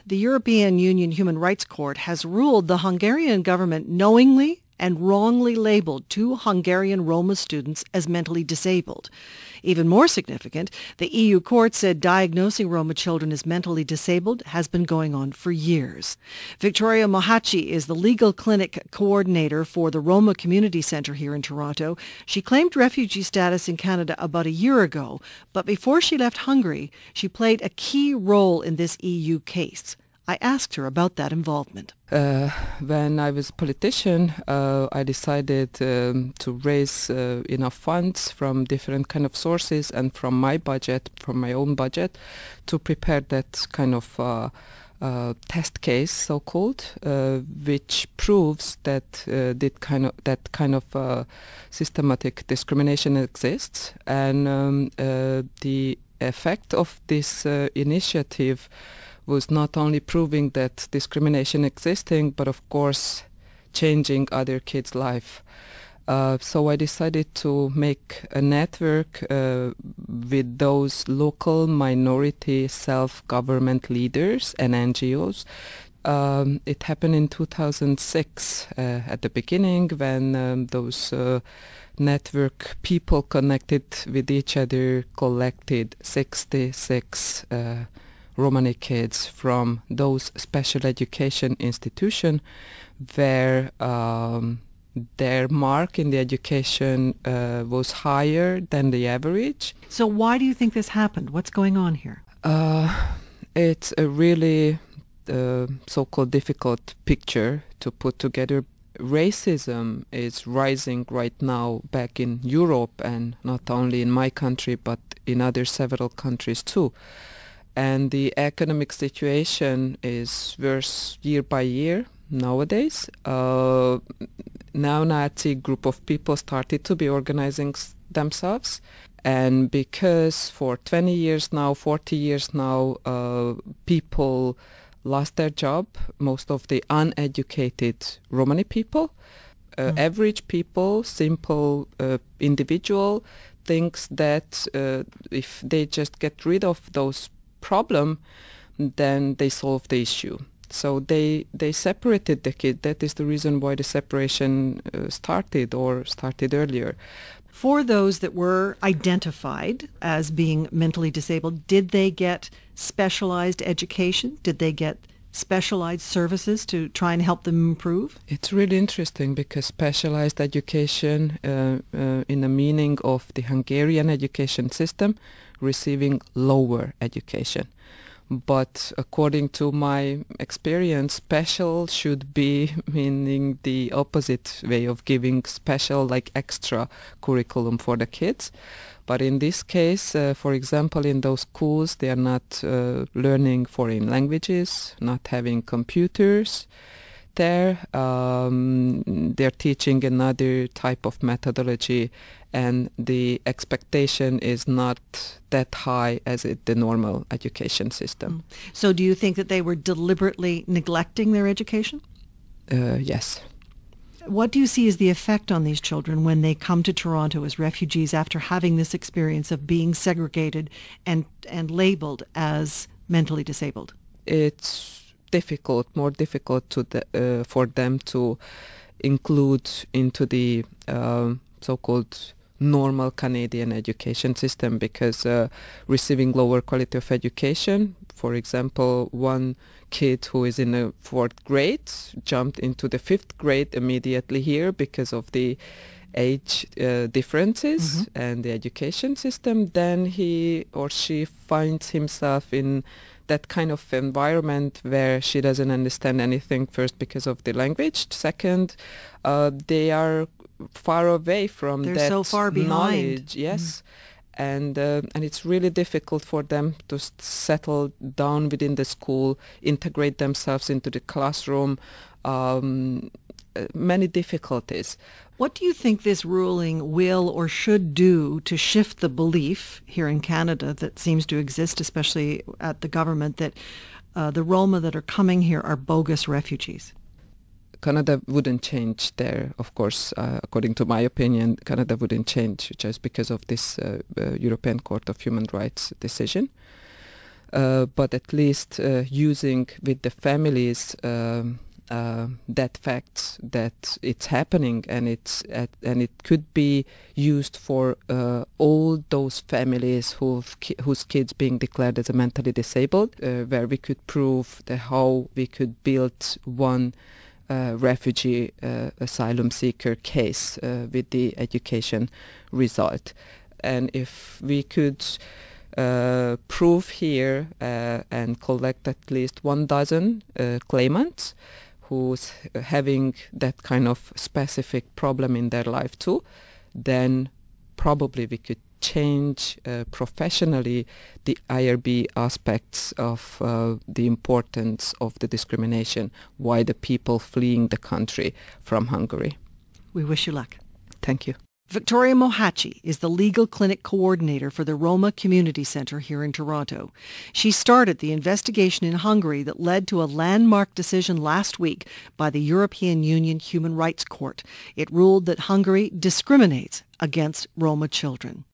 The European Union Human Rights Court has ruled the Hungarian government knowingly and wrongly labeled two Hungarian Roma students as mentally disabled. Even more significant, the EU court said diagnosing Roma children as mentally disabled has been going on for years. Victoria Mohachi is the legal clinic coordinator for the Roma Community Centre here in Toronto. She claimed refugee status in Canada about a year ago, but before she left Hungary, she played a key role in this EU case. I asked her about that involvement. When I was a politician, I decided to raise enough funds from different kind of sources and from my budget, from my own budget, to prepare that kind of test case, so-called, which proves that that kind of systematic discrimination exists, and the effect of this initiative was not only proving that discrimination existing, but of course changing other kids' life. So I decided to make a network with those local minority self-government leaders and NGOs. It happened in 2006 at the beginning, when those network people connected with each other collected 66 Romani kids from those special education institutions where their mark in the education was higher than the average. So why do you think this happened? What's going on here? It's a really so-called difficult picture to put together. Racism is rising right now back in Europe, and not only in my country but in other several countries too. And the economic situation is worse year by year nowadays. Neo-Nazi group of people started to be organizing themselves, and because for 20 years now, 40 years now, people lost their job, most of the uneducated Romani people, average people, simple individual, thinks that if they just get rid of those problem, then they solve the issue. So they separated the kid. That is the reason why the separation started earlier. For those that were identified as being mentally disabled, did they get specialized education? Did they get specialized services to try and help them improve? It's really interesting, because specialized education in the meaning of the Hungarian education system, receiving lower education. But according to my experience, special should be meaning the opposite way of giving special, like extra curriculum for the kids. But in this case, for example, in those schools, they are not learning foreign languages, not having computers there. They're teaching another type of methodology, and the expectation is not that high as the normal education system. So do you think that they were deliberately neglecting their education? Yes. What do you see as the effect on these children when they come to Toronto as refugees after having this experience of being segregated and labeled as mentally disabled? It's difficult, more difficult for them to include into the so-called normal Canadian education system, because receiving lower quality of education, for example, one kid who is in the 4th grade jumped into the 5th grade immediately here because of the age differences and the education system, then he or she finds himself in that kind of environment where she doesn't understand anything, first because of the language, second they are far away from They're that so far behind. knowledge. Yes. And it's really difficult for them to settle down within the school, integrate themselves into the classroom, many difficulties. What do you think this ruling will or should do to shift the belief here in Canada that seems to exist, especially at the government, that the Roma that are coming here are bogus refugees? Canada wouldn't change there, of course. According to my opinion, Canada wouldn't change just because of this European Court of Human Rights decision. but at least using with the families that fact that it's happening, and and it could be used for all those families whose kids being declared as a mentally disabled, where we could prove how we could build one refugee asylum seeker case with the education result. And if we could prove here and collect at least 12 claimants who's having that kind of specific problem in their life too, then probably we could change professionally the IRB aspects of the importance of the discrimination, why the people fleeing the country from Hungary. We wish you luck. Thank you. Victoria Mohachi is the legal clinic coordinator for the Roma Community Centre here in Toronto. She started the investigation in Hungary that led to a landmark decision last week by the European Union Human Rights Court. It ruled that Hungary discriminates against Roma children.